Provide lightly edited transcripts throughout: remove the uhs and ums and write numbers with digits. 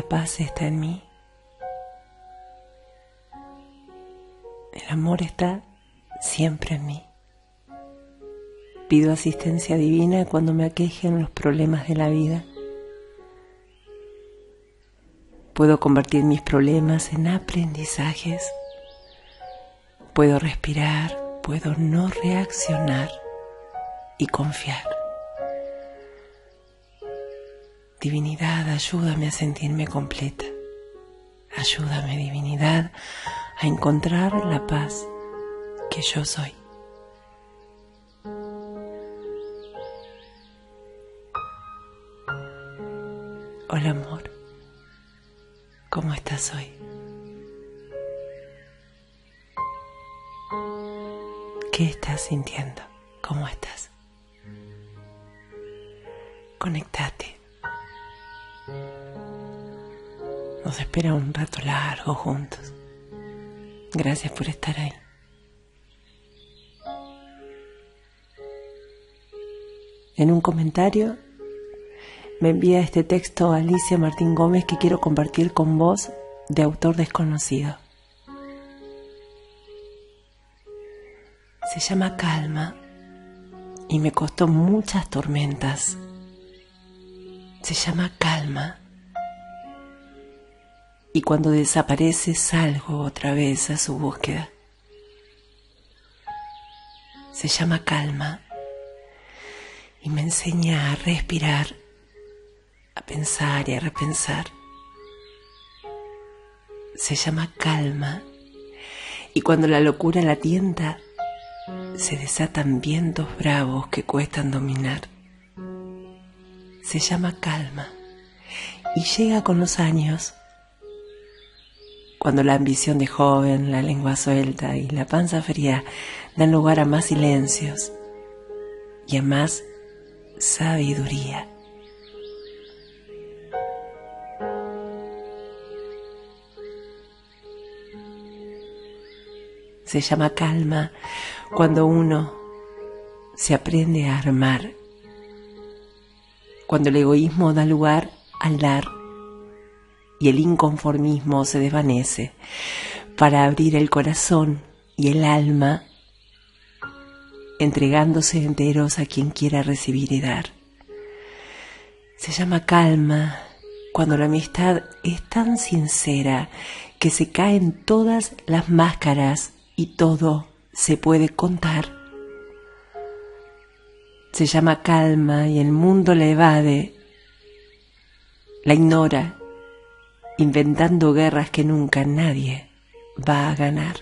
la paz está en mí. El amor está siempre en mí. Pido asistencia divina cuando me aquejen los problemas de la vida. Puedo convertir mis problemas en aprendizajes. Puedo respirar, puedo no reaccionar y confiar. Divinidad, ayúdame a sentirme completa. Ayúdame, divinidad, a encontrar la paz que yo soy. Hola, amor. ¿Cómo estás hoy? ¿Qué estás sintiendo? ¿Cómo estás? Conectate. Nos espera un rato largo juntos. Gracias por estar ahí. En un comentario me envía este texto Alicia Martín Gómez que quiero compartir con vos, de autor desconocido. Se llama Calma y me costó muchas tormentas. Se llama Calma y cuando desaparece salgo otra vez a su búsqueda. Se llama Calma y me enseña a respirar, a pensar y a repensar. Se llama Calma y cuando la locura la tienta, se desatan vientos bravos que cuestan dominar. Se llama Calma y llega con los años, cuando la ambición de joven, la lengua suelta y la panza fría dan lugar a más silencios y a más sabiduría. Se llama Calma cuando uno se aprende a armar, cuando el egoísmo da lugar al dar y el inconformismo se desvanece para abrir el corazón y el alma, entregándose enteros a quien quiera recibir y dar. Se llama Calma cuando la amistad es tan sincera que se caen todas las máscaras y todo se puede contar. Se llama Calma y el mundo la evade, la ignora, inventando guerras que nunca nadie va a ganar.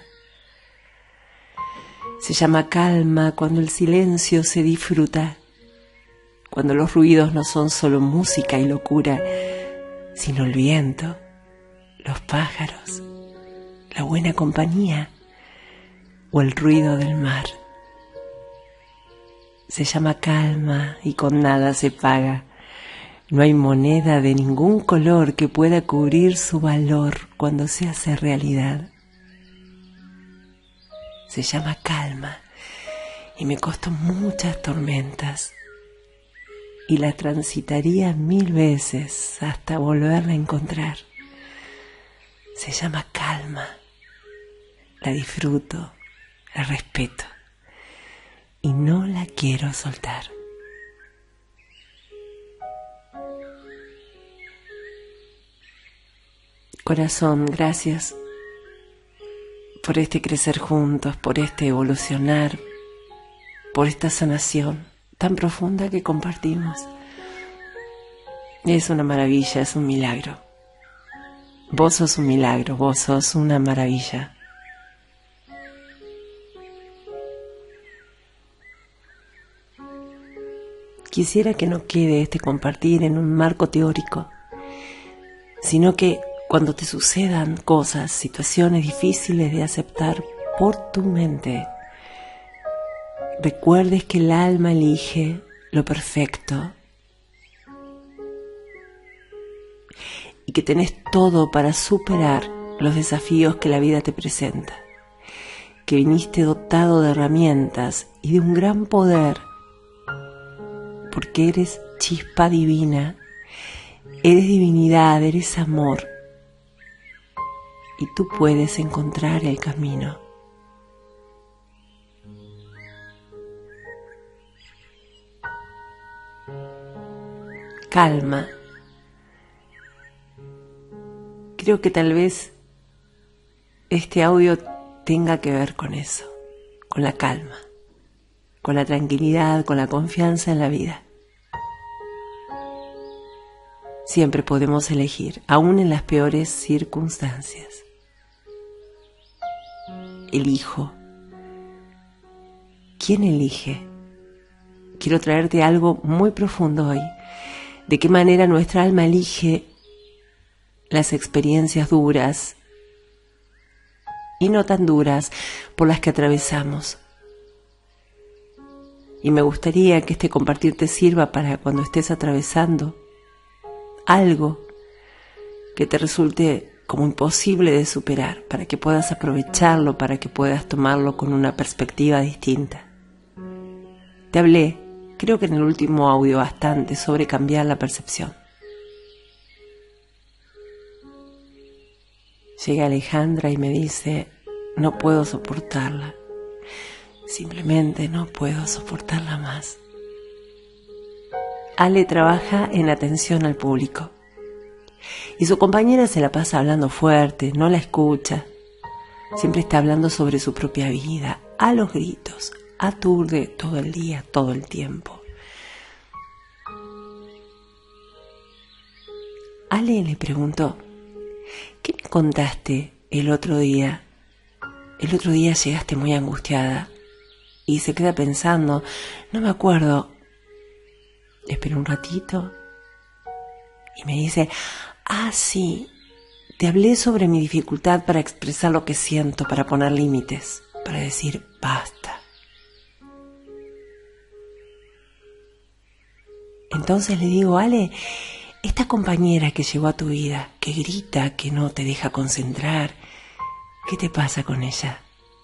Se llama Calma cuando el silencio se disfruta, cuando los ruidos no son solo música y locura, sino el viento, los pájaros, la buena compañía o el ruido del mar. Se llama Calma y con nada se paga. No hay moneda de ningún color que pueda cubrir su valor cuando se hace realidad. Se llama Calma y me costó muchas tormentas y la transitaría 1000 veces hasta volverla a encontrar. Se llama Calma, la disfruto, la respeto y no la quiero soltar. Corazón, gracias por este crecer juntos, por este evolucionar, por esta sanación tan profunda que compartimos. Es una maravilla, es un milagro. Vos sos un milagro, vos sos una maravilla. Quisiera que no quede este compartir en un marco teórico, sino que cuando te sucedan cosas, situaciones difíciles de aceptar por tu mente, recuerdes que el alma elige lo perfecto y que tenés todo para superar los desafíos que la vida te presenta, que viniste dotado de herramientas y de un gran poder, porque eres chispa divina Eres divinidad, eres amor. Y tú puedes encontrar el camino. Calma. Creo que tal vez este audio tenga que ver con eso, con la calma, con la tranquilidad, con la confianza en la vida. Siempre podemos elegir, aún en las peores circunstancias. Elijo. ¿Quién elige? Quiero traerte algo muy profundo hoy. ¿De qué manera nuestra alma elige las experiencias duras y no tan duras por las que atravesamos? Y me gustaría que este compartir te sirva para cuando estés atravesando algo que te resulte como imposible de superar, para que puedas aprovecharlo, para que puedas tomarlo con una perspectiva distinta. Te hablé, creo que en el último audio, bastante sobre cambiar la percepción. Llega Alejandra y me dice, no puedo soportarla. Simplemente no puedo soportarla más. Ale trabaja en atención al público. Y su compañera se la pasa hablando fuerte, no la escucha. Siempre está hablando sobre su propia vida, a los gritos, aturde todo el día, todo el tiempo. Ale le preguntó, ¿qué me contaste el otro día? El otro día llegaste muy angustiada. Y se queda pensando, no me acuerdo. Espera un ratito y me dice, sí, te hablé sobre mi dificultad para expresar lo que siento, para poner límites, para decir basta. Entonces le digo, Ale, esta compañera que llegó a tu vida, que grita, que no te deja concentrar, ¿qué te pasa con ella?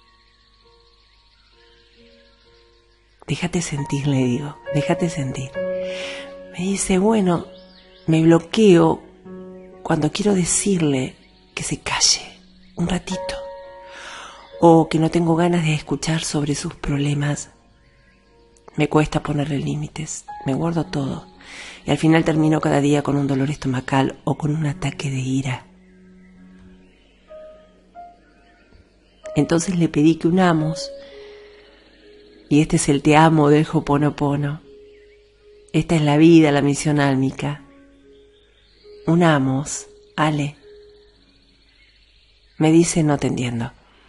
Déjate sentir, le digo, déjate sentir. Me dice, bueno, me bloqueo cuando quiero decirle que se calle un ratito, o que no tengo ganas de escuchar sobre sus problemas. Me cuesta ponerle límites, me guardo todo, y al final termino cada día con un dolor estomacal o con un ataque de ira. Entonces le pedí que unamos, y este es el te amo del Ho'oponopono. Esta es la vida, la misión álmica. Unamos, Ale. Me dice, no te entiendo.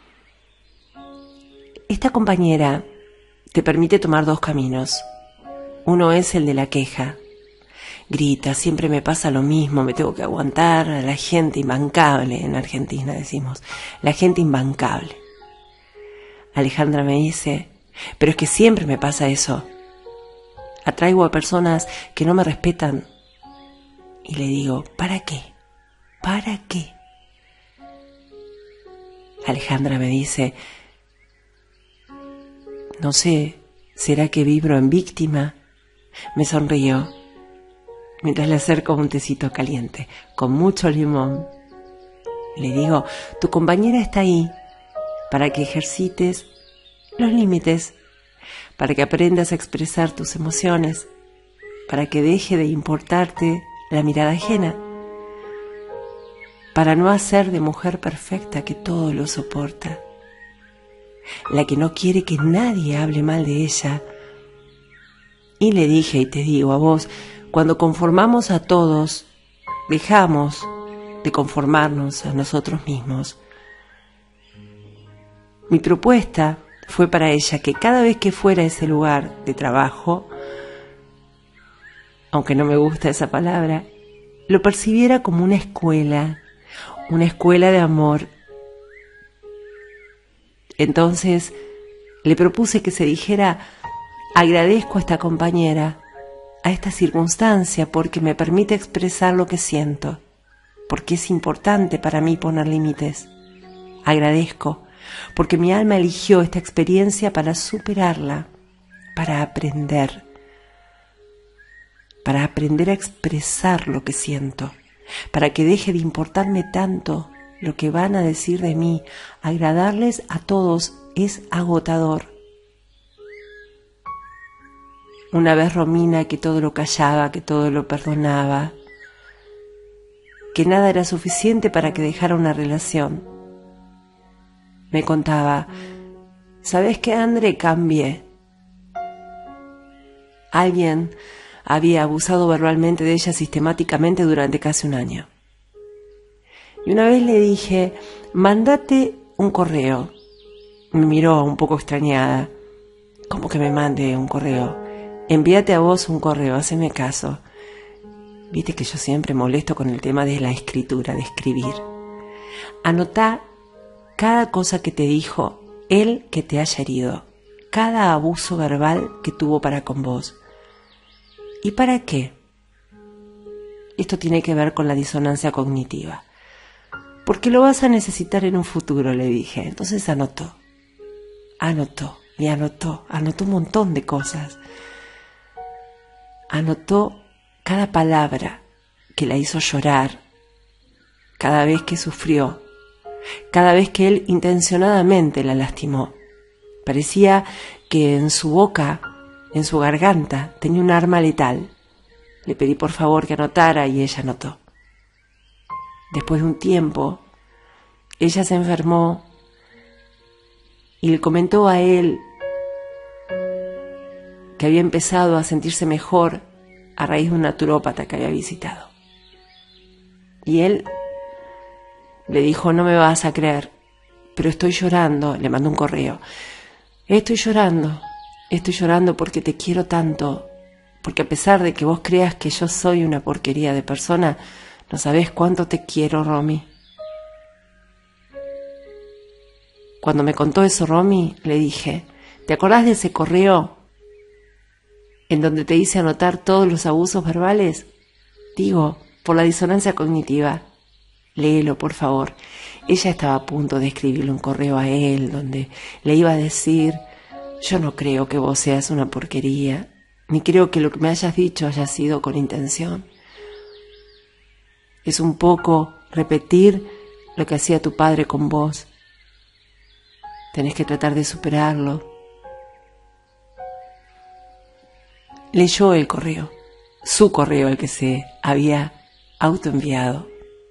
Esta compañera te permite tomar dos caminos. Uno es el de la queja. Grita, siempre me pasa lo mismo, me tengo que aguantar a la gente imbancable, en Argentina decimos, la gente imbancable. Alejandra me dice, pero es que siempre me pasa eso. Atraigo a personas que no me respetan. Y le digo, ¿para qué? ¿Para qué? Alejandra me dice, no sé, ¿será que vibro en víctima? Me sonrió mientras le acerco un tecito caliente con mucho limón. Le digo, tu compañera está ahí para que ejercites los límites, para que aprendas a expresar tus emociones, para que deje de importarte la mirada ajena, para no hacer de mujer perfecta que todo lo soporta, la que no quiere que nadie hable mal de ella. Y le dije, y te digo a vos, cuando conformamos a todos, dejamos de conformarnos a nosotros mismos. Mi propuesta fue para ella que cada vez que fuera a ese lugar de trabajo, aunque no me gusta esa palabra, lo percibiera como una escuela de amor. Entonces le propuse que se dijera, agradezco a esta compañera, a esta circunstancia, porque me permite expresar lo que siento, porque es importante para mí poner límites. Agradezco, porque mi alma eligió esta experiencia para superarla, para aprender. para aprender a expresar lo que siento, para que deje de importarme tanto lo que van a decir de mí. Agradarles a todos es agotador. Una vez Romina, que todo lo callaba, que todo lo perdonaba, que nada era suficiente para que dejara una relación, me contaba: ¿sabes qué, André? Cambié. Alguien había abusado verbalmente de ella sistemáticamente durante casi un año. Y una vez le dije: mándate un correo. Me miró un poco extrañada. ¿Cómo que me mande un correo? Envíate a vos un correo, haceme caso. Viste que yo siempre molesto con el tema de la escritura, de escribir. Anotá cada cosa que te dijo él que te haya herido, cada abuso verbal que tuvo para con vos. ¿Y para qué? Esto tiene que ver con la disonancia cognitiva. Porque lo vas a necesitar en un futuro, le dije. Entonces anotó un montón de cosas. Anotó cada palabra que la hizo llorar, cada vez que sufrió, cada vez que él intencionadamente la lastimó. Parecía que en su boca, en su garganta, tenía un arma letal. Le pedí por favor que anotara y ella anotó. Después de un tiempo, ella se enfermó y le comentó a él que había empezado a sentirse mejor a raíz de un naturópata que había visitado. Y él le dijo: no me vas a creer, pero estoy llorando. Le mandó un correo: estoy llorando porque te quiero tanto, porque a pesar de que vos creas que yo soy una porquería de persona, no sabés cuánto te quiero, Romy. Cuando me contó eso Romy, le dije: ¿te acordás de ese correo en donde te hice anotar todos los abusos verbales? Digo, por la disonancia cognitiva. Léelo, por favor. Ella estaba a punto de escribirle un correo a él donde le iba a decir: yo no creo que vos seas una porquería, ni creo que lo que me hayas dicho haya sido con intención. Es un poco repetir lo que hacía tu padre con vos. Tenés que tratar de superarlo. Leyó el correo, su correo, el que se había autoenviado.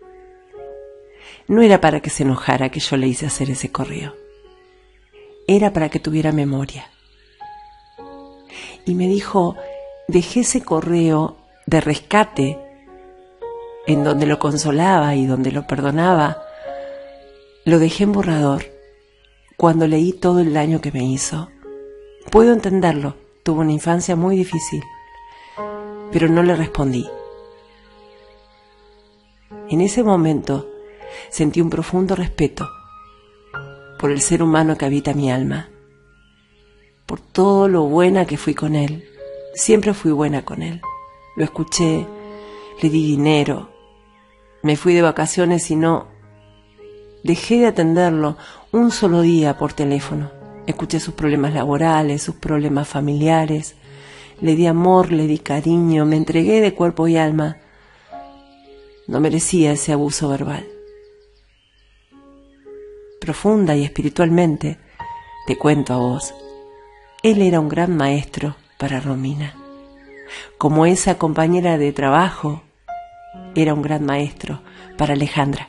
No era para que se enojara que yo le hice hacer ese correo. Era para que tuviera memoria. Y me dijo: dejé ese correo de rescate en donde lo consolaba y donde lo perdonaba. Lo dejé en borrador cuando leí todo el daño que me hizo. Puedo entenderlo, tuvo una infancia muy difícil, pero no le respondí. En ese momento sentí un profundo respeto por el ser humano que habita mi alma, por todo lo buena que fui con él. Siempre fui buena con él. Lo escuché, le di dinero, me fui de vacaciones y no dejé de atenderlo un solo día por teléfono. Escuché sus problemas laborales, sus problemas familiares, le di amor, le di cariño, me entregué de cuerpo y alma. No merecía ese abuso verbal. Profunda y espiritualmente, te cuento a vos, él era un gran maestro para Romina, como esa compañera de trabajo era un gran maestro para Alejandra.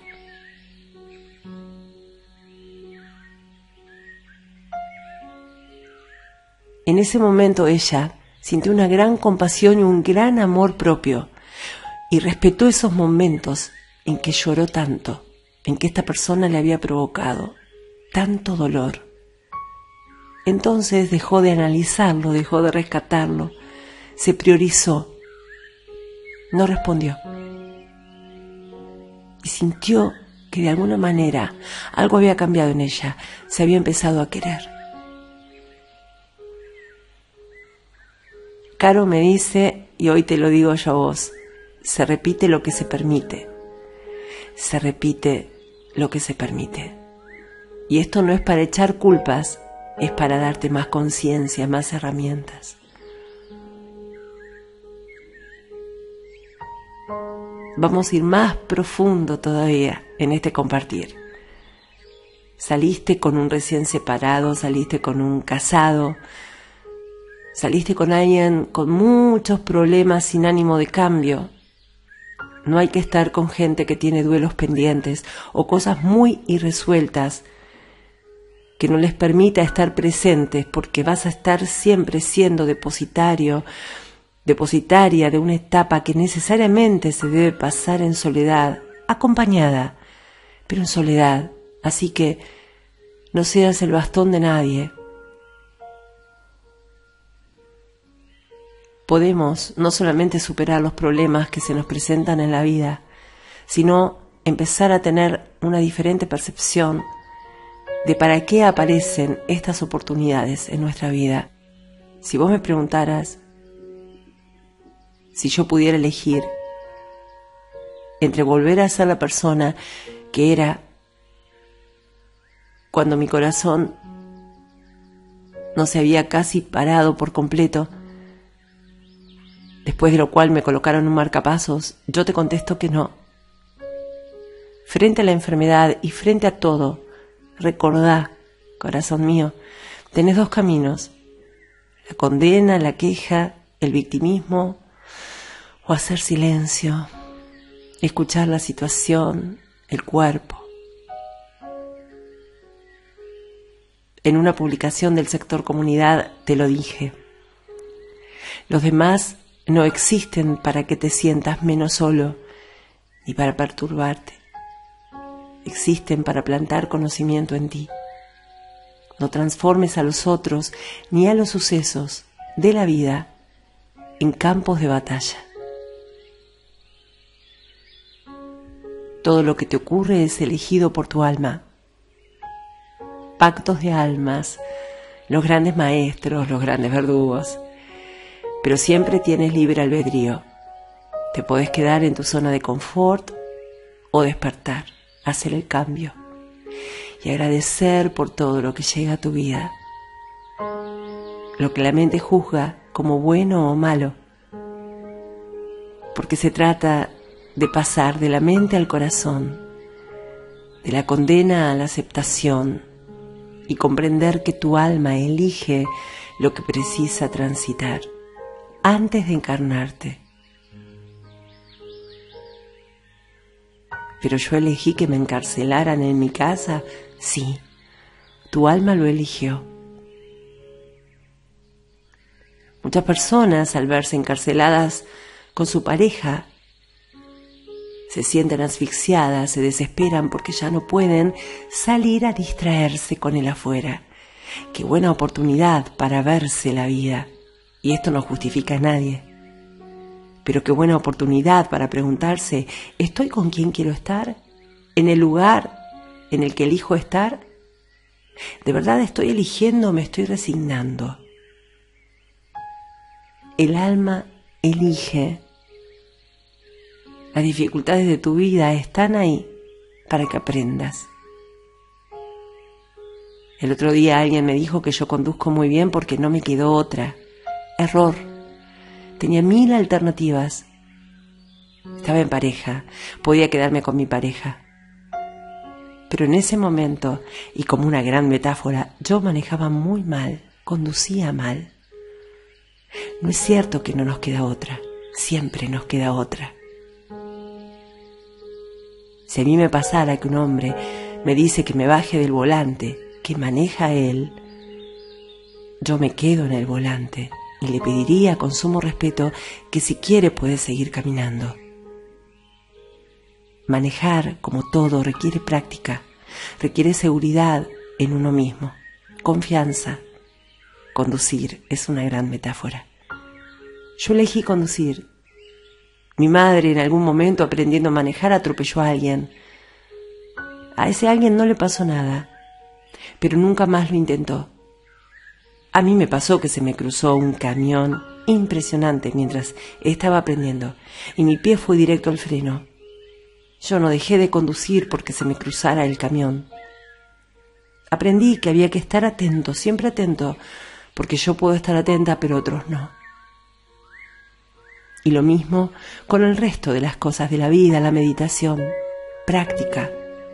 En ese momento ella sintió una gran compasión y un gran amor propio y respetó esos momentos en que lloró tanto, en que esta persona le había provocado tanto dolor. Entonces dejó de analizarlo, dejó de rescatarlo, se priorizó, no respondió y sintió que de alguna manera algo había cambiado en ella, se había empezado a querer. Caro me dice, y hoy te lo digo yo a vos, se repite lo que se permite. Se repite lo que se permite. Y esto no es para echar culpas, es para darte más conciencia, más herramientas. Vamos a ir más profundo todavía en este compartir. Saliste con un recién separado, saliste con un casado, saliste con alguien con muchos problemas sin ánimo de cambio. No hay que estar con gente que tiene duelos pendientes o cosas muy irresueltas que no les permita estar presentes, porque vas a estar siempre siendo depositaria de una etapa que necesariamente se debe pasar en soledad, acompañada, pero en soledad. Así que no seas el bastón de nadie. Podemos no solamente superar los problemas que se nos presentan en la vida, sino empezar a tener una diferente percepción de para qué aparecen estas oportunidades en nuestra vida. Si vos me preguntaras si yo pudiera elegir entre volver a ser la persona que era cuando mi corazón no se había casi parado por completo, después de lo cual me colocaron un marcapasos, yo te contesto que no. Frente a la enfermedad y frente a todo, recordá, corazón mío, tenés dos caminos: la condena, la queja, el victimismo, o hacer silencio, escuchar la situación, el cuerpo. En una publicación del sector comunidad te lo dije. Los demás no existen para que te sientas menos solo ni para perturbarte. Existen para plantar conocimiento en ti. No transformes a los otros ni a los sucesos de la vida en campos de batalla. Todo lo que te ocurre es elegido por tu alma. Pactos de almas, los grandes maestros, los grandes verdugos. Pero siempre tienes libre albedrío. Te podés quedar en tu zona de confort o despertar, hacer el cambio y agradecer por todo lo que llega a tu vida. Lo que la mente juzga como bueno o malo. Porque se trata de pasar de la mente al corazón, de la condena a la aceptación y comprender que tu alma elige lo que precisa transitar antes de encarnarte. Pero yo elegí que me encarcelaran en mi casa. Sí, tu alma lo eligió. Muchas personas, al verse encarceladas con su pareja, se sienten asfixiadas, se desesperan porque ya no pueden salir a distraerse con el afuera. Qué buena oportunidad para verse la vida. Y esto no justifica a nadie. Pero qué buena oportunidad para preguntarse: ¿estoy con quien quiero estar? ¿En el lugar en el que elijo estar? ¿De verdad estoy eligiendo o me estoy resignando? El alma elige. Las dificultades de tu vida están ahí para que aprendas. El otro día alguien me dijo que yo conduzco muy bien porque no me quedó otra. Error. Tenía 1000 alternativas. Estaba en pareja, podía quedarme con mi pareja. Pero en ese momento, y como una gran metáfora, yo manejaba muy mal, conducía mal. No es cierto que no nos queda otra, siempre nos queda otra. Si a mí me pasara que un hombre me dice que me baje del volante, que maneja él, yo me quedo en el volante y le pediría con sumo respeto que si quiere puede seguir caminando. Manejar, como todo, requiere práctica, requiere seguridad en uno mismo, confianza. Conducir es una gran metáfora. Yo elegí conducir. Mi madre en algún momento, aprendiendo a manejar, atropelló a alguien. A ese alguien no le pasó nada, pero nunca más lo intentó. A mí me pasó que se me cruzó un camión impresionante mientras estaba aprendiendo y mi pie fue directo al freno. Yo no dejé de conducir porque se me cruzara el camión. Aprendí que había que estar atento, siempre atento, porque yo puedo estar atenta pero otros no. Y lo mismo con el resto de las cosas de la vida, la meditación, práctica.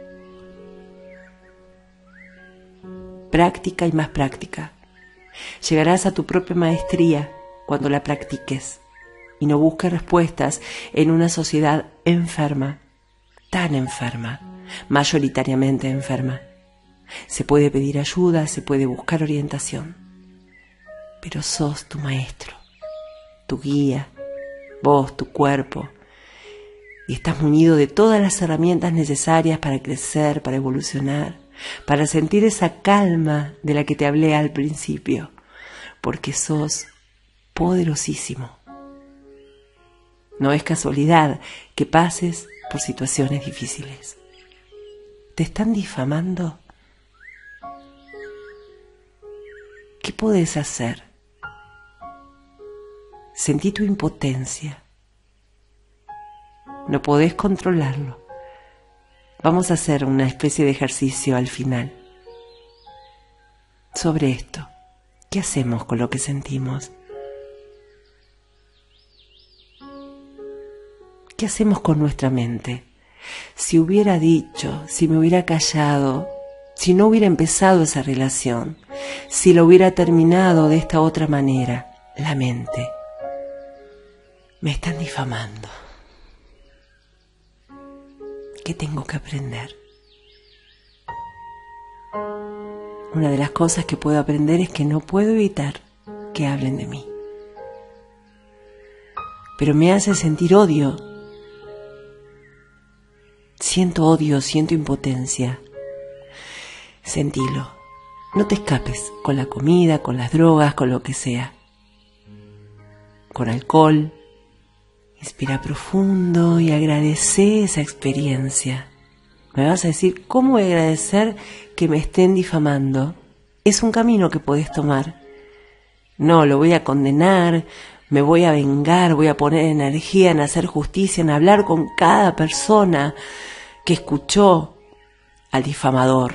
Práctica y más práctica. Llegarás a tu propia maestría cuando la practiques y no busques respuestas en una sociedad enferma, tan enferma, mayoritariamente enferma. Se puede pedir ayuda, se puede buscar orientación, pero sos tu maestro, tu guía, vos, tu cuerpo, y estás munido de todas las herramientas necesarias para crecer, para evolucionar, para sentir esa calma de la que te hablé al principio, porque sos poderosísimo. No es casualidad que pases por situaciones difíciles. ¿Te están difamando? ¿Qué podés hacer? Sentí tu impotencia. No podés controlarlo. Vamos a hacer una especie de ejercicio al final sobre esto. ¿Qué hacemos con lo que sentimos? ¿Qué hacemos con nuestra mente? Si hubiera dicho, si me hubiera callado, si no hubiera empezado esa relación, si lo hubiera terminado de esta otra manera, la mente. Me están difamando. ¿Qué tengo que aprender? Una de las cosas que puedo aprender es que no puedo evitar que hablen de mí. Pero me hace sentir odio. Siento odio, siento impotencia. Sentilo. No te escapes con la comida, con las drogas, con lo que sea. Con alcohol. Inspira profundo y agradece esa experiencia. Me vas a decir, ¿cómo voy a agradecer que me estén difamando? Es un camino que podés tomar. No, lo voy a condenar, me voy a vengar, voy a poner energía en hacer justicia, en hablar con cada persona que escuchó al difamador.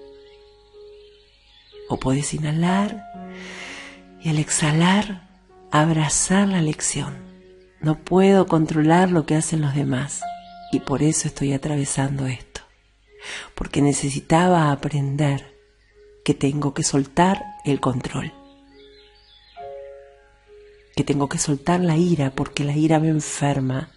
O podés inhalar y al exhalar abrazar la lección. No puedo controlar lo que hacen los demás y por eso estoy atravesando esto. Porque necesitaba aprender que tengo que soltar el control. Que tengo que soltar la ira porque la ira me enferma.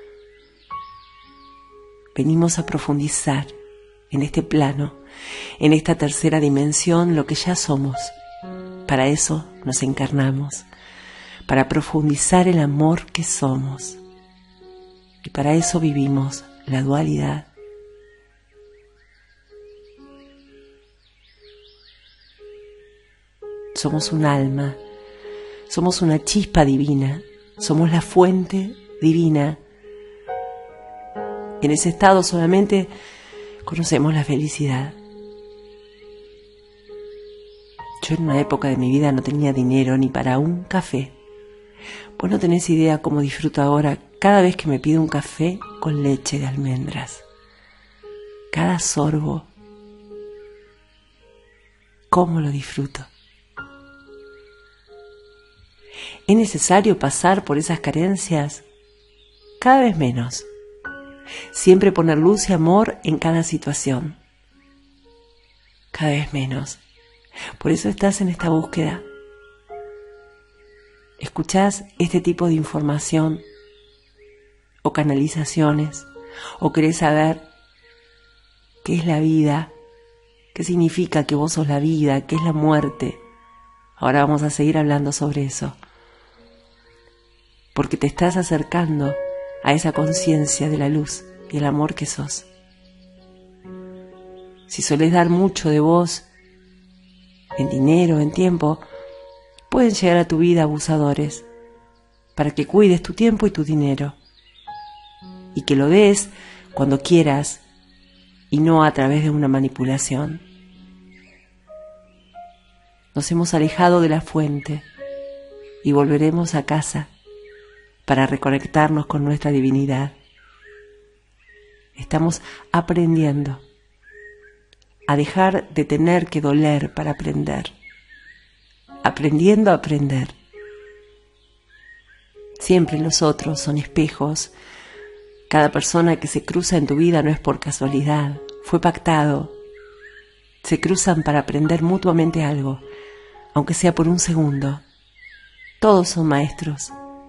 Venimos a profundizar en este plano, en esta tercera dimensión, lo que ya somos. Para eso nos encarnamos. Para profundizar el amor que somos. Y para eso vivimos la dualidad. Somos un alma, somos una chispa divina, somos la fuente divina. En ese estado solamente conocemos la felicidad. Yo en una época de mi vida no tenía dinero ni para un café. Vos no tenés idea cómo disfruto ahora cada vez que me pido un café con leche de almendras. Cada sorbo, cómo lo disfruto. ¿Es necesario pasar por esas carencias? Cada vez menos. Siempre poner luz y amor en cada situación. Cada vez menos. Por eso estás en esta búsqueda. ¿Escuchás este tipo de información o canalizaciones? ¿O querés saber qué es la vida? ¿Qué significa que vos sos la vida? ¿Qué es la muerte? Ahora vamos a seguir hablando sobre eso. Porque te estás acercando a esa conciencia de la luz y el amor que sos. Si solés dar mucho de vos, en dinero, en tiempo, pueden llegar a tu vida abusadores para que cuides tu tiempo y tu dinero y que lo des cuando quieras y no a través de una manipulación. Nos hemos alejado de la fuente y volveremos a casa para reconectarnos con nuestra divinidad. Estamos aprendiendo a dejar de tener que doler para aprender. Aprendiendo a aprender. Siempre los otros son espejos. Cada persona que se cruza en tu vida no es por casualidad, fue pactado. Se cruzan para aprender mutuamente algo, aunque sea por un segundo. Todos son maestros.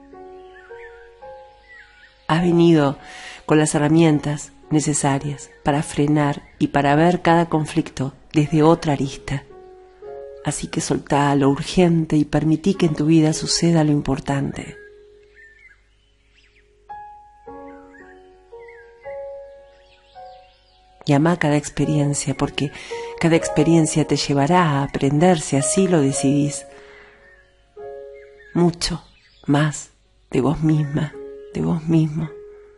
Has venido con las herramientas necesarias para frenar y para ver cada conflicto desde otra arista. Así que soltá lo urgente y permití que en tu vida suceda lo importante. Y amá cada experiencia, porque cada experiencia te llevará a aprender, si así lo decidís, mucho más de vos misma, de vos mismo.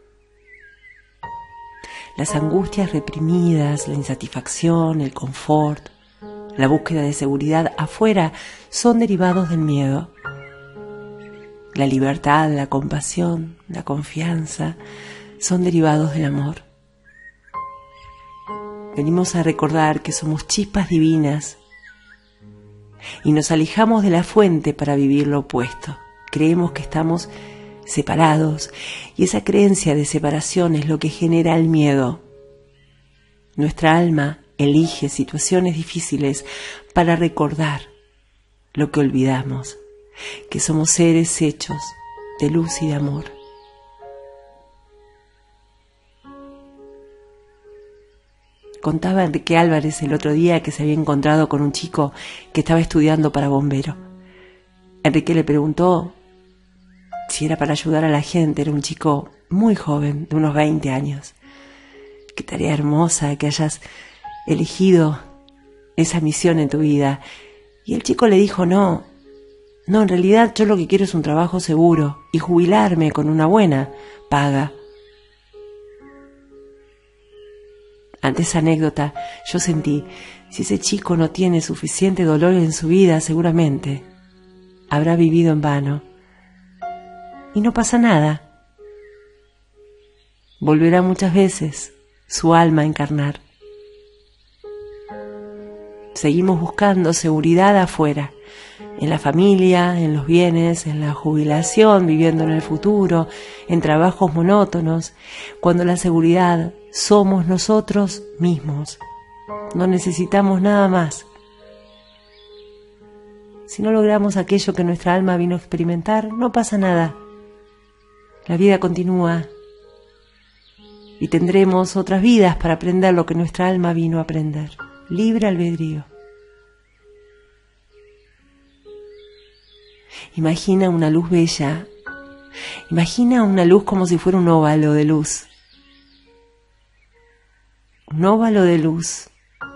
Las angustias reprimidas, la insatisfacción, el confort, la búsqueda de seguridad afuera son derivados del miedo. La libertad, la compasión, la confianza son derivados del amor. Venimos a recordar que somos chispas divinas y nos alejamos de la fuente para vivir lo opuesto. Creemos que estamos separados y esa creencia de separación es lo que genera el miedo. Nuestra alma elige situaciones difíciles para recordar lo que olvidamos, que somos seres hechos de luz y de amor. Contaba Enrique Álvarez el otro día que se había encontrado con un chico que estaba estudiando para bombero. Enrique le preguntó si era para ayudar a la gente. Era un chico muy joven, de unos 20 años. Qué tarea hermosa que hayas elegido esa misión en tu vida. Y el chico le dijo, no, en realidad yo lo que quiero es un trabajo seguro y jubilarme con una buena paga. Ante esa anécdota, yo sentí, si ese chico no tiene suficiente dolor en su vida, seguramente habrá vivido en vano. Y no pasa nada. Volverá muchas veces su alma a encarnar. Seguimos buscando seguridad afuera, en la familia, en los bienes, en la jubilación, viviendo en el futuro, en trabajos monótonos, cuando la seguridad somos nosotros mismos. No necesitamos nada más. Si no logramos aquello que nuestra alma vino a experimentar, no pasa nada. La vida continúa y tendremos otras vidas para aprender lo que nuestra alma vino a aprender. Libre albedrío. Imagina una luz bella. Imagina una luz como si fuera un óvalo de luz. Un óvalo de luz.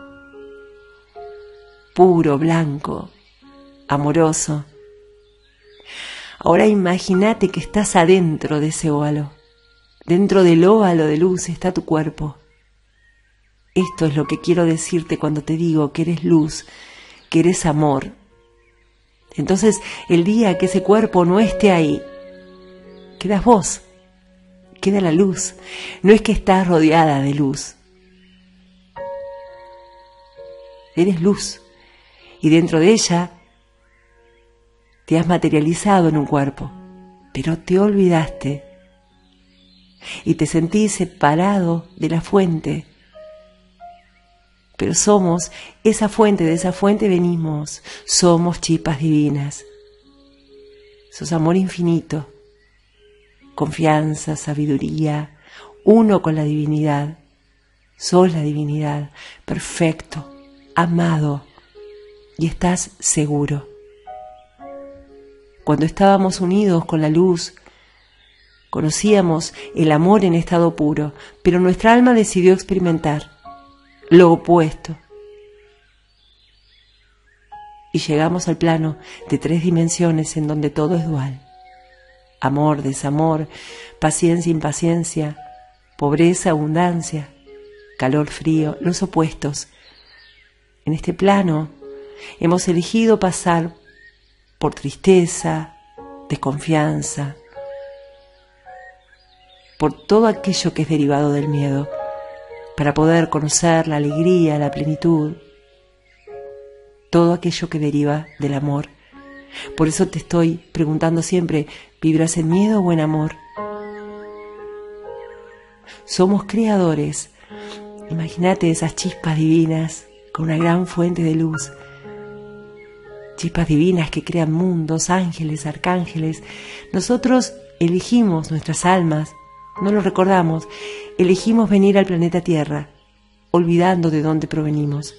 Puro, blanco, amoroso. Ahora imagínate que estás adentro de ese óvalo. Dentro del óvalo de luz está tu cuerpo. Esto es lo que quiero decirte cuando te digo que eres luz, que eres amor. Entonces, el día que ese cuerpo no esté ahí, quedas vos, queda la luz. No es que estás rodeada de luz. Eres luz y dentro de ella te has materializado en un cuerpo, pero te olvidaste y te sentís separado de la fuente. Pero somos esa fuente, de esa fuente venimos, somos chispas divinas. Sos amor infinito, confianza, sabiduría, uno con la divinidad. Sos la divinidad, perfecto, amado, y estás seguro. Cuando estábamos unidos con la luz, conocíamos el amor en estado puro, pero nuestra alma decidió experimentar lo opuesto. Y llegamos al plano de 3 dimensiones en donde todo es dual. Amor, desamor, paciencia, impaciencia, pobreza, abundancia, calor, frío, los opuestos. En este plano hemos elegido pasar por tristeza, desconfianza, por todo aquello que es derivado del miedo, para poder conocer la alegría, la plenitud, todo aquello que deriva del amor, Por eso te estoy preguntando siempre, ¿vibras en miedo o en amor? Somos creadores. Imagínate esas chispas divinas con una gran fuente de luz. Chispas divinas que crean mundos, ángeles, arcángeles. Nosotros elegimos nuestras almas, no lo recordamos, elegimos venir al planeta Tierra, olvidando de dónde provenimos.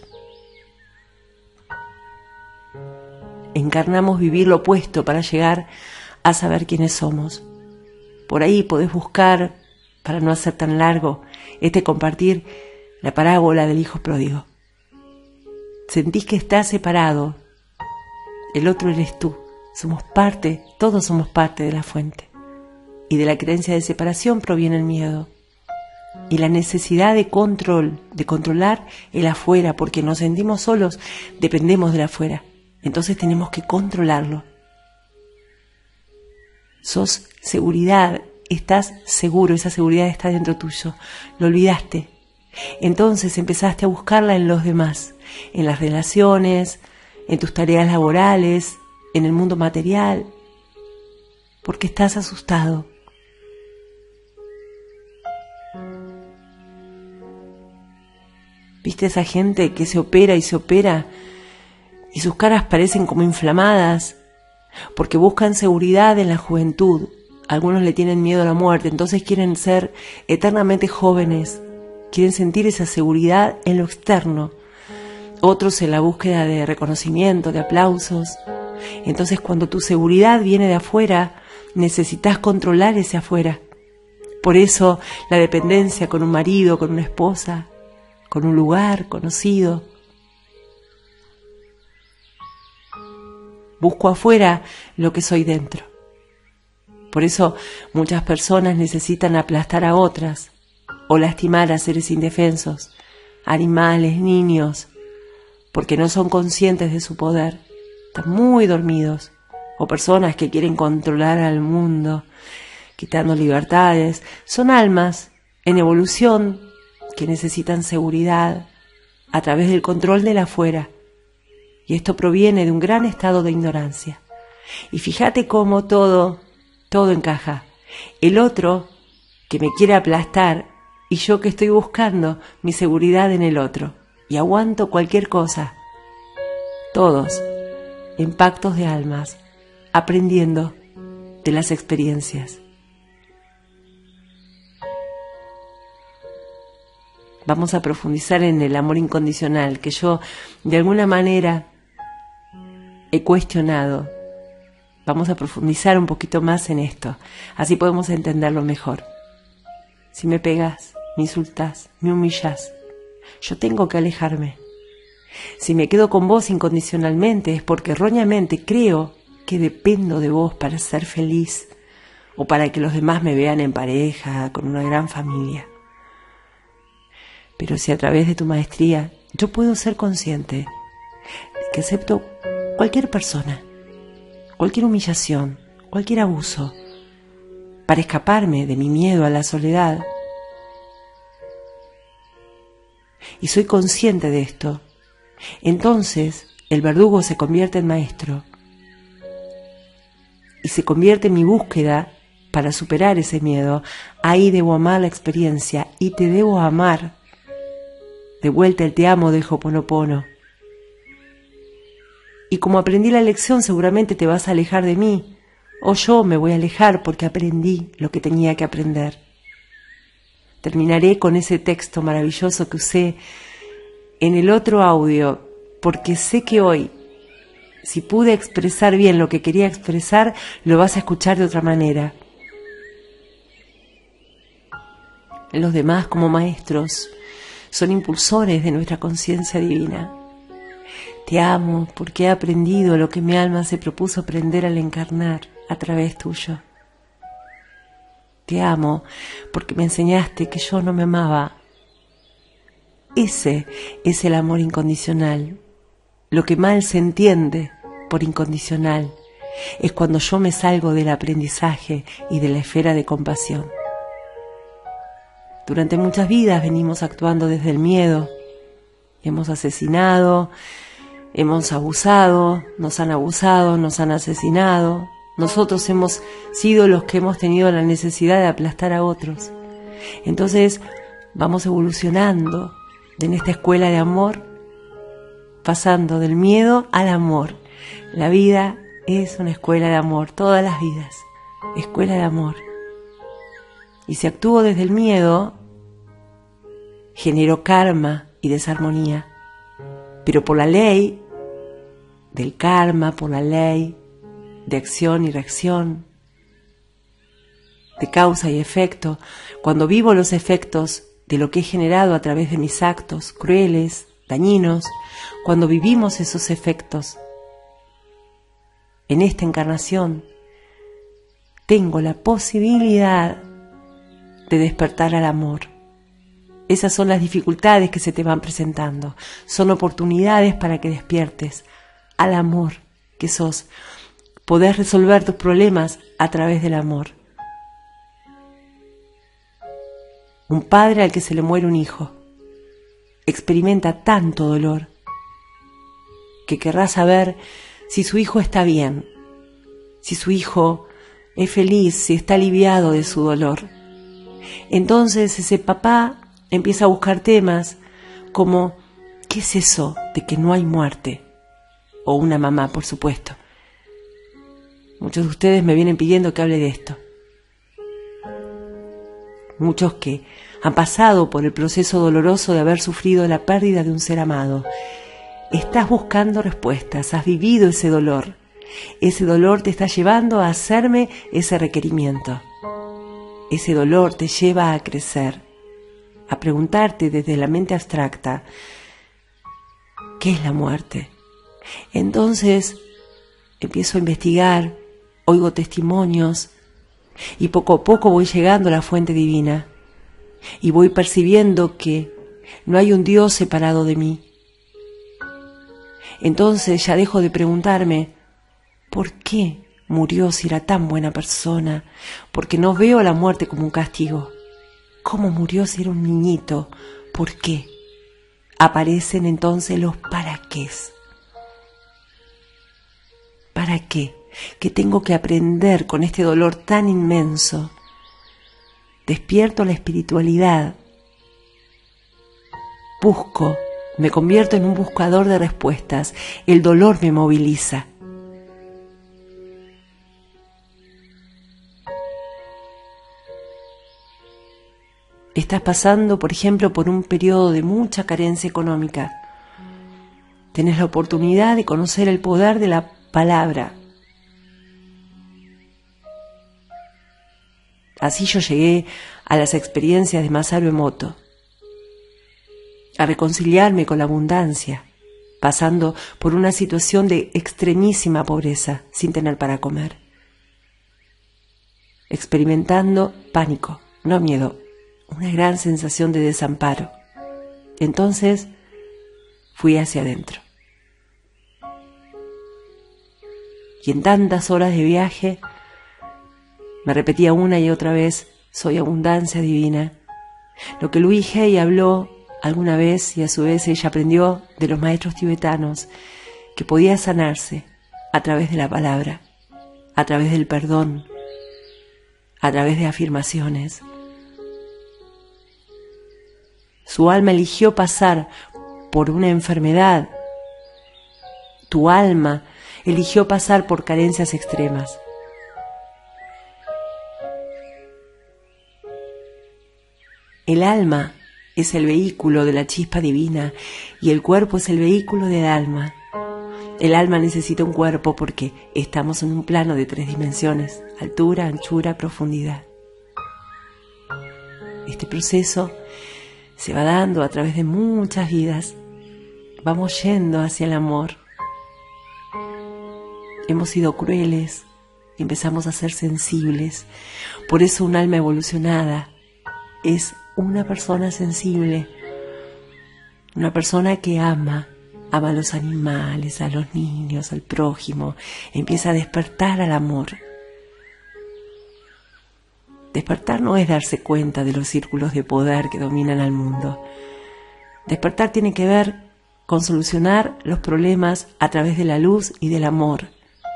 Encarnamos vivir lo opuesto para llegar a saber quiénes somos. Por ahí podés buscar, para no hacer tan largo, compartir la parábola del hijo pródigo. Sentís que estás separado, el otro eres tú, somos parte, todos somos parte de la fuente. Y de la creencia de separación proviene el miedo. Y la necesidad de control, de controlar el afuera, porque nos sentimos solos, dependemos del afuera. Entonces tenemos que controlarlo. Sos seguridad, estás seguro, esa seguridad está dentro tuyo. Lo olvidaste. Entonces empezaste a buscarla en los demás, en las relaciones, en tus tareas laborales, en el mundo material, porque estás asustado. ¿Viste esa gente que se opera y sus caras parecen como inflamadas? Porque buscan seguridad en la juventud. Algunos le tienen miedo a la muerte, entonces quieren ser eternamente jóvenes. Quieren sentir esa seguridad en lo externo. Otros en la búsqueda de reconocimiento, de aplausos. Entonces cuando tu seguridad viene de afuera, necesitas controlar ese afuera. Por eso la dependencia con un marido, con una esposa, con un lugar conocido. Busco afuera lo que soy dentro. Por eso muchas personas necesitan aplastar a otras o lastimar a seres indefensos, animales, niños, porque no son conscientes de su poder, están muy dormidos. O personas que quieren controlar al mundo, quitando libertades. Son almas en evolución que necesitan seguridad a través del control del afuera. Y esto proviene de un gran estado de ignorancia. Y fíjate cómo todo encaja. El otro que me quiere aplastar y yo que estoy buscando mi seguridad en el otro. Y aguanto cualquier cosa. Todos en pactos de almas, aprendiendo de las experiencias. Vamos a profundizar en el amor incondicional, que yo de alguna manera he cuestionado. Vamos a profundizar un poquito más en esto, así podemos entenderlo mejor. Si me pegas, me insultas, me humillas, yo tengo que alejarme. Si me quedo con vos incondicionalmente es porque erróneamente creo que dependo de vos para ser feliz o para que los demás me vean en pareja, con una gran familia. Pero si a través de tu maestría yo puedo ser consciente de que acepto cualquier persona, cualquier humillación, cualquier abuso, para escaparme de mi miedo a la soledad, y soy consciente de esto, entonces el verdugo se convierte en maestro y se convierte en mi búsqueda para superar ese miedo. Ahí debo amar la experiencia y te debo amar. De vuelta el te amo de Ho'oponopono. Y como aprendí la lección, seguramente te vas a alejar de mí, o yo me voy a alejar porque aprendí lo que tenía que aprender. Terminaré con ese texto maravilloso que usé en el otro audio, porque sé que hoy, si pude expresar bien lo que quería expresar, lo vas a escuchar de otra manera. Los demás, como maestros, son impulsores de nuestra conciencia divina. Te amo porque he aprendido lo que mi alma se propuso aprender al encarnar a través tuyo. Te amo porque me enseñaste que yo no me amaba. Ese es el amor incondicional. Lo que mal se entiende por incondicional es cuando yo me salgo del aprendizaje y de la esfera de compasión. Durante muchas vidas venimos actuando desde el miedo. Hemos asesinado, hemos abusado, nos han asesinado. Nosotros hemos sido los que hemos tenido la necesidad de aplastar a otros. Entonces vamos evolucionando en esta escuela de amor, pasando del miedo al amor. La vida es una escuela de amor, todas las vidas, escuela de amor. Y si actúo desde el miedo, genero karma y desarmonía. Pero por la ley del karma, por la ley de acción y reacción, de causa y efecto, cuando vivo los efectos de lo que he generado a través de mis actos crueles, dañinos, cuando vivimos esos efectos en esta encarnación, tengo la posibilidad de despertar al amor. Esas son las dificultades que se te van presentando. Son oportunidades para que despiertes al amor que sos. Podés resolver tus problemas a través del amor. Un padre al que se le muere un hijo experimenta tanto dolor que querrá saber si su hijo está bien, si su hijo es feliz, si está aliviado de su dolor. Entonces ese papá empieza a buscar temas como ¿qué es eso de que no hay muerte? O una mamá, por supuesto. Muchos de ustedes me vienen pidiendo que hable de esto. Muchos que han pasado por el proceso doloroso de haber sufrido la pérdida de un ser amado. Estás buscando respuestas, has vivido ese dolor. Ese dolor te está llevando a hacerme ese requerimiento. Ese dolor te lleva a crecer, a preguntarte desde la mente abstracta, ¿qué es la muerte? Entonces empiezo a investigar, oigo testimonios y poco a poco voy llegando a la fuente divina y voy percibiendo que no hay un Dios separado de mí. Entonces ya dejo de preguntarme, ¿por qué murió si era tan buena persona? Porque no veo a la muerte como un castigo. ¿Cómo murió si era un niñito? ¿Por qué? Aparecen entonces los para qués. ¿Para qué? ¿Qué tengo que aprender con este dolor tan inmenso? Despierto la espiritualidad. Busco, me convierto en un buscador de respuestas. El dolor me moviliza. Estás pasando, por ejemplo, por un periodo de mucha carencia económica. Tenés la oportunidad de conocer el poder de la palabra. Así yo llegué a las experiencias de Masaru Emoto, a reconciliarme con la abundancia, pasando por una situación de extremísima pobreza sin tener para comer, experimentando pánico, no miedo, una gran sensación de desamparo. Entonces fui hacia adentro. Y en tantas horas de viaje me repetía una y otra vez, soy abundancia divina. Lo que Louise Hay habló alguna vez y a su vez ella aprendió de los maestros tibetanos, que podía sanarse a través de la palabra, a través del perdón, a través de afirmaciones. Su alma eligió pasar por una enfermedad. Tu alma eligió pasar por carencias extremas. El alma es el vehículo de la chispa divina y el cuerpo es el vehículo del alma. El alma necesita un cuerpo porque estamos en un plano de 3 dimensiones, altura, anchura, profundidad. Este proceso se va dando a través de muchas vidas. Vamos yendo hacia el amor. Hemos sido crueles, empezamos a ser sensibles. Por eso un alma evolucionada es una persona sensible, una persona que ama a los animales, a los niños, al prójimo, empieza a despertar al amor. Despertar no es darse cuenta de los círculos de poder que dominan al mundo. Despertar tiene que ver con solucionar los problemas a través de la luz y del amor.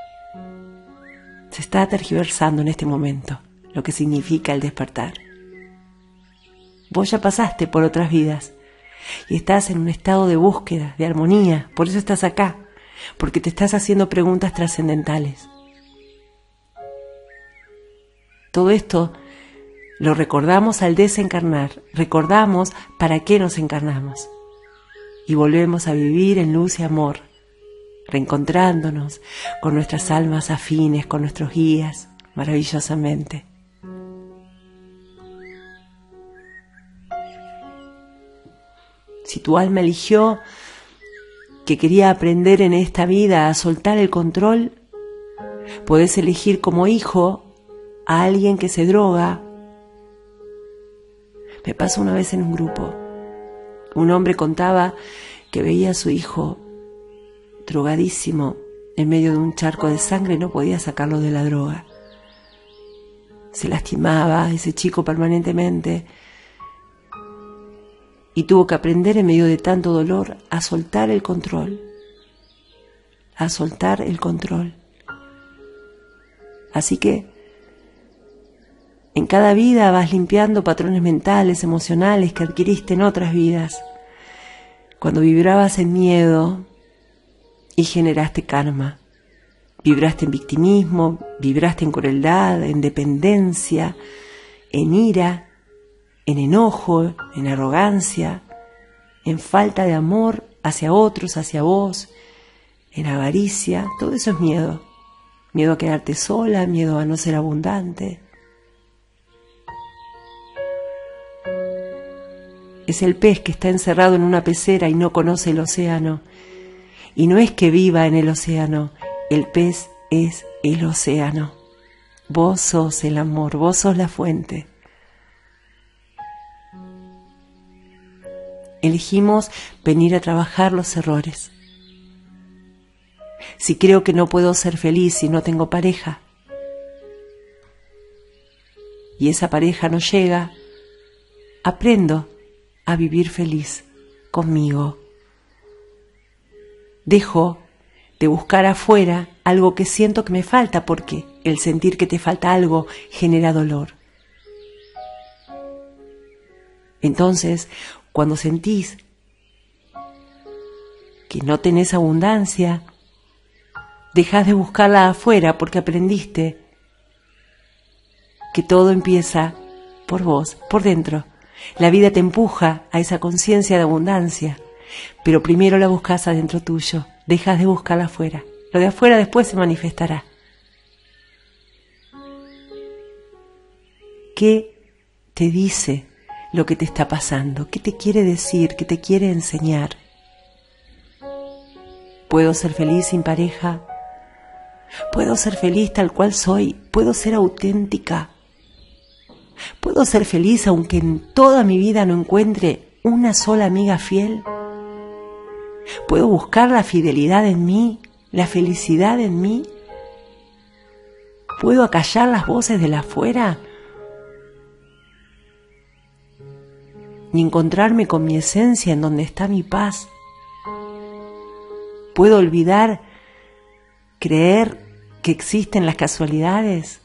Se está tergiversando en este momento lo que significa el despertar. Vos ya pasaste por otras vidas y estás en un estado de búsqueda, de armonía. Por eso estás acá, porque te estás haciendo preguntas trascendentales. Todo esto lo recordamos al desencarnar, recordamos para qué nos encarnamos y volvemos a vivir en luz y amor, reencontrándonos con nuestras almas afines, con nuestros guías, maravillosamente. Si tu alma eligió que quería aprender en esta vida a soltar el control, podés elegir como hijo a alguien que se droga. Me pasó una vez en un grupo. Un hombre contaba que veía a su hijo drogadísimo en medio de un charco de sangre y no podía sacarlo de la droga. Se lastimaba ese chico permanentemente y tuvo que aprender en medio de tanto dolor a soltar el control. A soltar el control. Así que en cada vida vas limpiando patrones mentales, emocionales que adquiriste en otras vidas. Cuando vibrabas en miedo y generaste karma. Vibraste en victimismo, vibraste en crueldad, en dependencia, en ira, en enojo, en arrogancia, en falta de amor hacia otros, hacia vos, en avaricia. Todo eso es miedo. Miedo a quedarte sola, miedo a no ser abundante. Es el pez que está encerrado en una pecera y no conoce el océano. Y no es que viva en el océano, el pez es el océano. Vos sos el amor, vos sos la fuente. Elegimos venir a trabajar los errores. Si creo que no puedo ser feliz si no tengo pareja, y esa pareja no llega, aprendo a vivir feliz conmigo. Dejo de buscar afuera algo que siento que me falta, porque el sentir que te falta algo genera dolor. Entonces, cuando sentís que no tenés abundancia, dejás de buscarla afuera porque aprendiste que todo empieza por vos, por dentro. La vida te empuja a esa conciencia de abundancia, pero primero la buscas adentro tuyo, dejas de buscarla afuera. Lo de afuera después se manifestará. ¿Qué te dice lo que te está pasando? ¿Qué te quiere decir? ¿Qué te quiere enseñar? ¿Puedo ser feliz sin pareja? ¿Puedo ser feliz tal cual soy? ¿Puedo ser auténtica? ¿Puedo ser feliz aunque en toda mi vida no encuentre una sola amiga fiel? ¿Puedo buscar la fidelidad en mí, la felicidad en mí? ¿Puedo acallar las voces de la afuera y encontrarme con mi esencia en donde está mi paz? ¿Puedo olvidar creer que existen las casualidades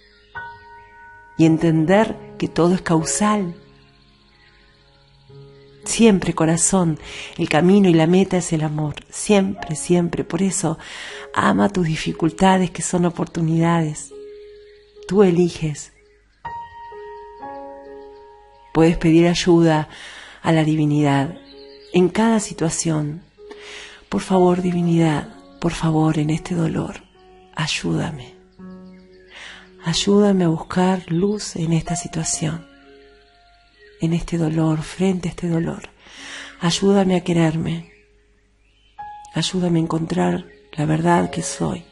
y entender que todo es causal? Siempre, corazón, el camino y la meta es el amor. Siempre, siempre. Por eso, ama tus dificultades, que son oportunidades. Tú eliges. Puedes pedir ayuda a la divinidad en cada situación. Por favor, divinidad, por favor, en este dolor, ayúdame. Ayúdame a buscar luz en esta situación, en este dolor, frente a este dolor. Ayúdame a quererme. Ayúdame a encontrar la verdad que soy.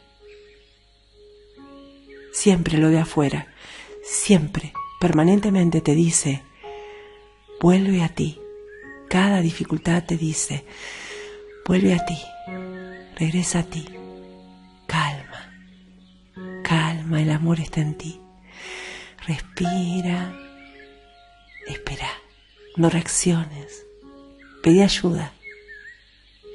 Siempre lo de afuera, siempre, permanentemente te dice, vuelve a ti. Cada dificultad te dice, vuelve a ti, regresa a ti. Calma, calma, el amor está en ti. Respira, espera, no reacciones, pedí ayuda.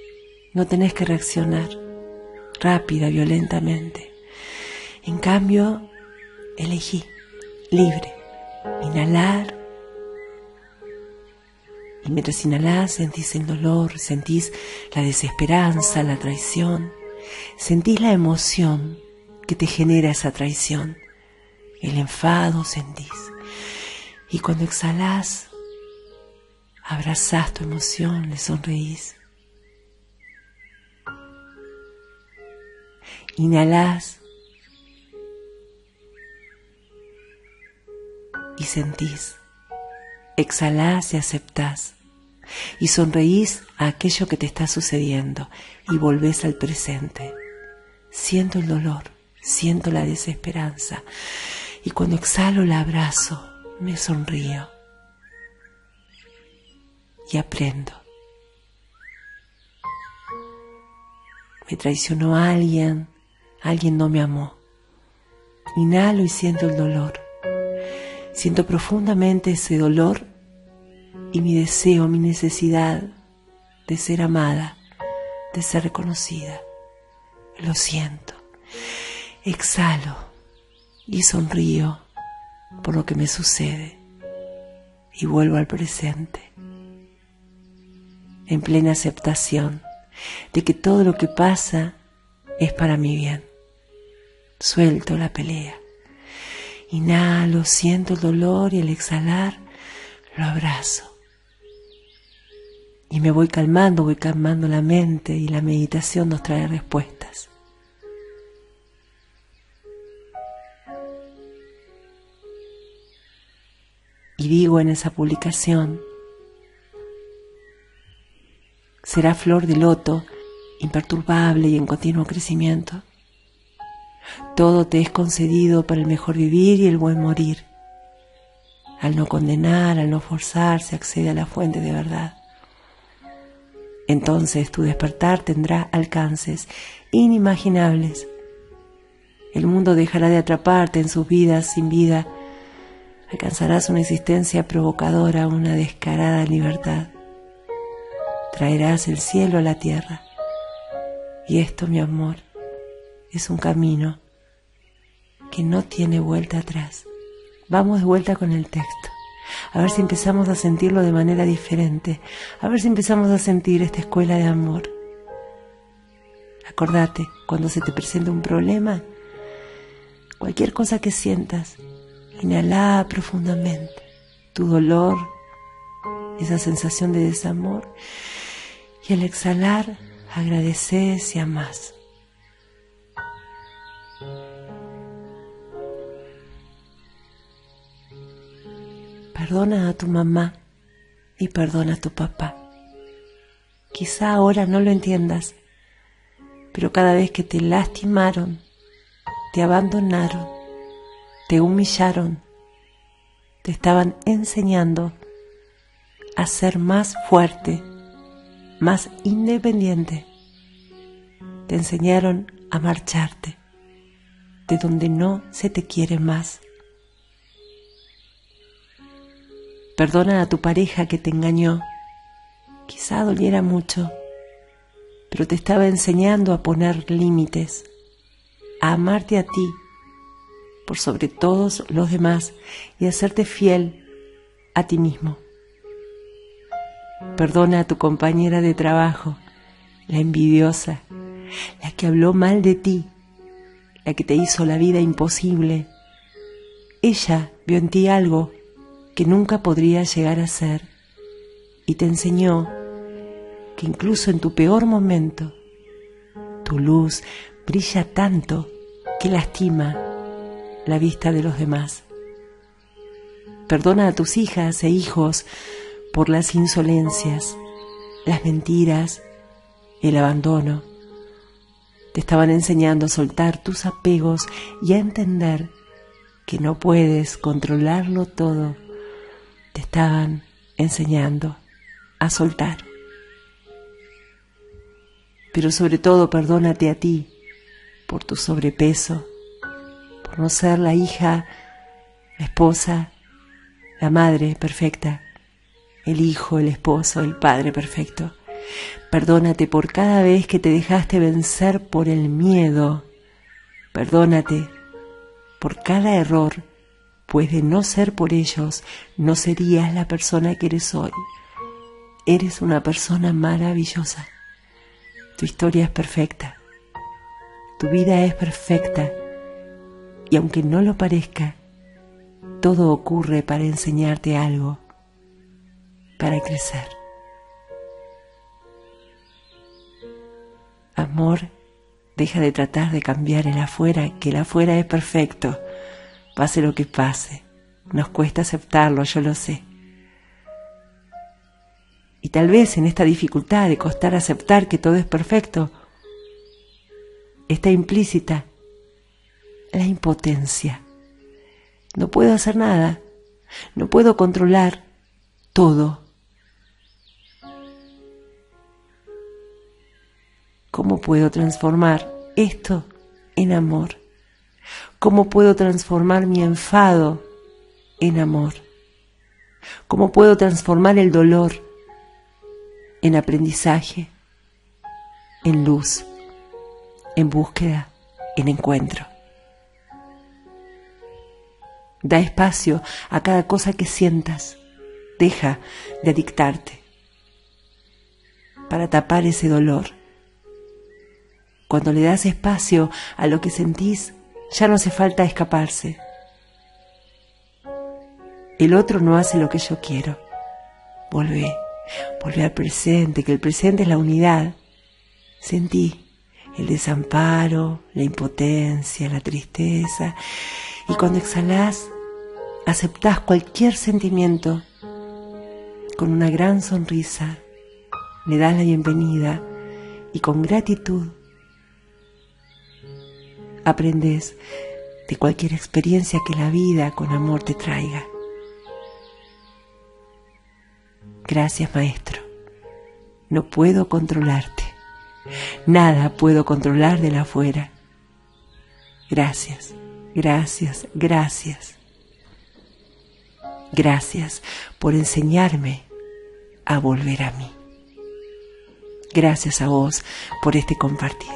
no tenés que reaccionar rápida, violentamente. En cambio, elegí, libre, inhalar. Y mientras inhalás sentís el dolor, sentís la desesperanza, la traición, sentís la emoción que te genera esa traición, el enfado sentís. Y cuando exhalás, abrazás tu emoción, le sonreís. Inhalás y sentís. Exhalás y aceptás. Y sonreís a aquello que te está sucediendo y volvés al presente. Siento el dolor, siento la desesperanza. Y cuando exhalo la abrazo, me sonrío. Y aprendo. Me traicionó alguien no me amó. Inhalo y siento el dolor. Siento profundamente ese dolor y mi deseo, mi necesidad de ser amada, de ser reconocida. Lo siento. Exhalo y sonrío por lo que me sucede y vuelvo al presente, en plena aceptación de que todo lo que pasa es para mi bien. Suelto la pelea. Inhalo, siento el dolor y al exhalar lo abrazo. Y me voy calmando la mente y la meditación nos trae respuestas. Y digo en esa publicación, será flor de loto, imperturbable y en continuo crecimiento. Todo te es concedido para el mejor vivir y el buen morir. Al no condenar, al no forzar, se accede a la fuente de verdad. Entonces tu despertar tendrá alcances inimaginables. El mundo dejará de atraparte en sus vidas sin vida. Alcanzarás una existencia provocadora, una descarada libertad. Traerás el cielo a la tierra. Y esto, mi amor, es un camino que no tiene vuelta atrás. Vamos de vuelta con el texto. A ver si empezamos a sentirlo de manera diferente. A ver si empezamos a sentir esta escuela de amor. Acordate, cuando se te presenta un problema, cualquier cosa que sientas, inhala profundamente tu dolor, esa sensación de desamor, y al exhalar agradeces y amás. Perdona a tu mamá y perdona a tu papá. Quizá ahora no lo entiendas, pero cada vez que te lastimaron, te abandonaron, te humillaron, te estaban enseñando a ser más fuerte, más independiente. Te enseñaron a marcharte de donde no se te quiere más. Perdona a tu pareja que te engañó. Quizá doliera mucho, pero te estaba enseñando a poner límites, a amarte a ti por sobre todos los demás y a hacerte fiel a ti mismo. Perdona a tu compañera de trabajo, la envidiosa, la que habló mal de ti, la que te hizo la vida imposible. Ella vio en ti algo que nunca podría llegar a ser y te enseñó que incluso en tu peor momento tu luz brilla tanto que lastima la vista de los demás. Perdona a tus hijas e hijos por las insolencias, las mentiras, el abandono. Te estaban enseñando a soltar tus apegos y a entender que no puedes controlarlo todo. Te estaban enseñando a soltar. Pero sobre todo perdónate a ti por tu sobrepeso, por no ser la hija, la esposa, la madre perfecta, el hijo, el esposo, el padre perfecto. Perdónate por cada vez que te dejaste vencer por el miedo. Perdónate por cada error, pues de no ser por ellos, no serías la persona que eres hoy. Eres una persona maravillosa. Tu historia es perfecta. Tu vida es perfecta. Y aunque no lo parezca, todo ocurre para enseñarte algo, para crecer. Amor, deja de tratar de cambiar el afuera, que el afuera es perfecto. Pase lo que pase. Nos cuesta aceptarlo, yo lo sé. Y tal vez en esta dificultad de costar aceptar que todo es perfecto, está implícita la impotencia. No puedo hacer nada, no puedo controlar todo. ¿Cómo puedo transformar esto en amor? ¿Cómo puedo transformar mi enfado en amor? ¿Cómo puedo transformar el dolor en aprendizaje, en luz, en búsqueda, en encuentro? Da espacio a cada cosa que sientas. Deja de adictarte para tapar ese dolor. Cuando le das espacio a lo que sentís, ya no hace falta escaparse. El otro no hace lo que yo quiero. Volvé al presente, que el presente es la unidad. Sentí el desamparo, la impotencia, la tristeza. Y cuando exhalás, aceptás cualquier sentimiento con una gran sonrisa, le das la bienvenida y con gratitud aprendes de cualquier experiencia que la vida con amor te traiga. Gracias, maestro. No puedo controlarte. Nada puedo controlar del afuera. Gracias, gracias, gracias. Gracias por enseñarme a volver a mí. Gracias a vos por este compartir.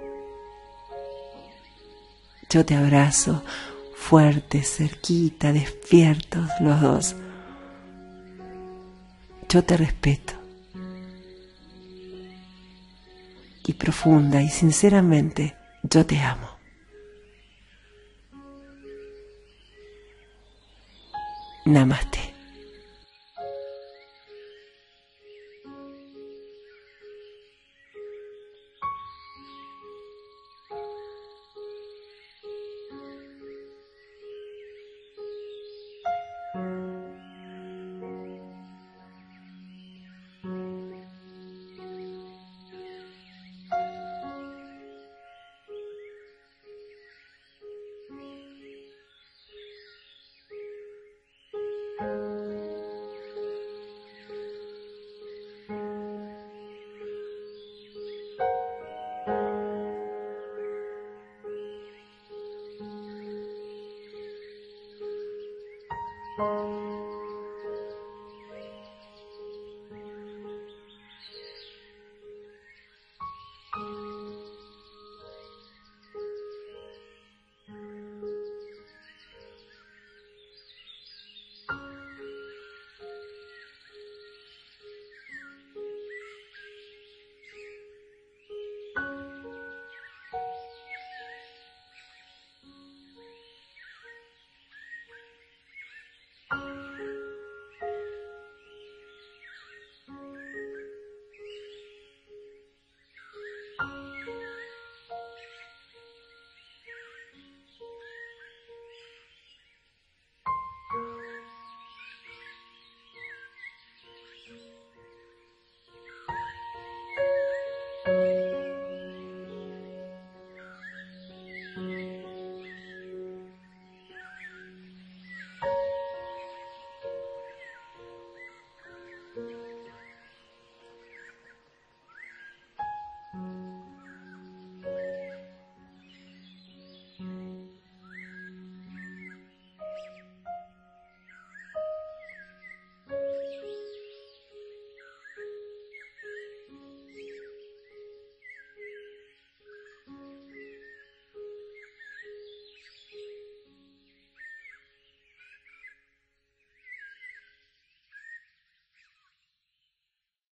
Yo te abrazo fuerte, cerquita, despiertos los dos. Yo te respeto. Y profunda y sinceramente, yo te amo. Namaste.